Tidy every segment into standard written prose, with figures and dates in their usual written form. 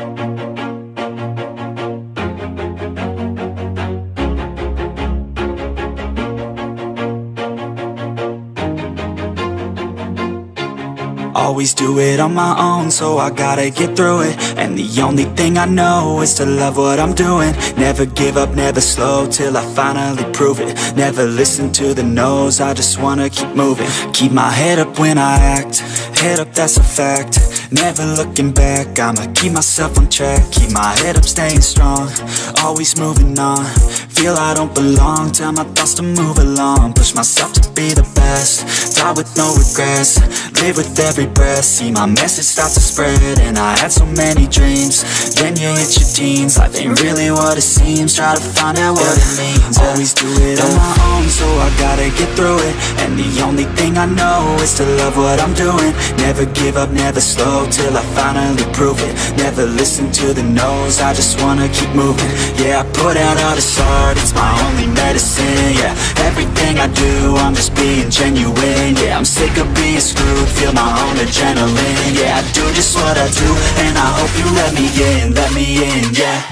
Always do it on my own, so I gotta get through it. And the only thing I know is to love what I'm doing. Never give up, never slow, till I finally prove it. Never listen to the no's, I just wanna keep moving. Keep my head up when I act, head up, that's a fact. Never looking back, I'ma keep myself on track. Keep my head up, staying strong, always moving on. Feel I don't belong, tell my thoughts to move along. Push myself to be the best, die with no regrets. Live with every breath, see my message start to spread. And I had so many dreams, then you hit your teens. Life ain't really what it seems, try to find out what it means. Always do it on my own, so I gotta get through it. And the only thing I know is to love what I'm doing. Never give up, never slow, till I finally prove it. Never listen to the no's, I just wanna keep moving. Yeah, I put out all this art, it's my only medicine. Yeah, everything I do, I'm just being genuine. Yeah, I'm sick of being screwed, feel my own adrenaline. Yeah, I do just what I do, and I hope you let me in, yeah.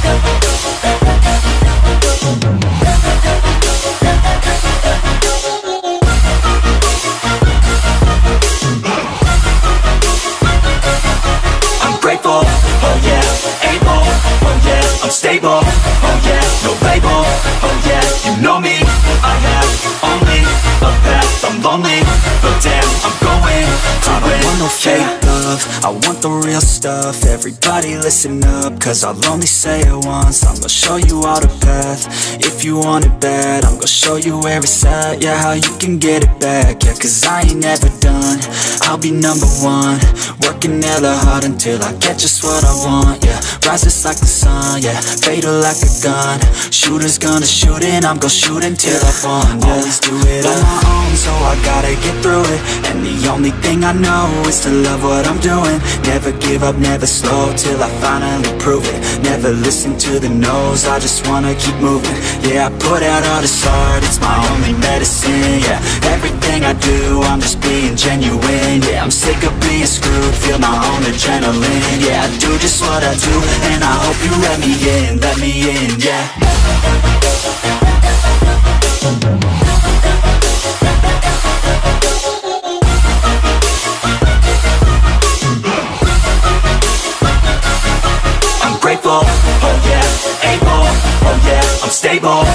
I'm grateful, oh yeah, able, oh yeah, I'm stable, oh yeah, no label, oh yeah, you know me, I have only a path, I'm lonely, but damn, I'm going to win. I don't want no fake love, I want the real stuff. Everybody listen up, cause I'll only say it once. I'm gonna show you all the path, if you want it bad. I'm gonna show you where it's at, yeah, how you can get it back. Yeah, cause I ain't never done, I'll be number one. Working hella hard until I get just what I want, yeah. Rises like the sun, yeah, fatal like a gun. Shooters gonna shoot and I'm gonna shoot until I won, yeah. Always do it on my own, so I gotta get through it. And the only thing I know is to love what I'm doing. Never give up, never slow, till I finally prove it. Never listen to the no's, I just wanna keep moving. Yeah, I put out all this art, it's my only medicine. Yeah, everything I do, I'm just being genuine. Yeah, I'm sick of being screwed, feel my own adrenaline. Yeah, I do just what I do, and I hope you let me in, yeah. I'm grateful, oh yeah, able, oh yeah, I'm stable,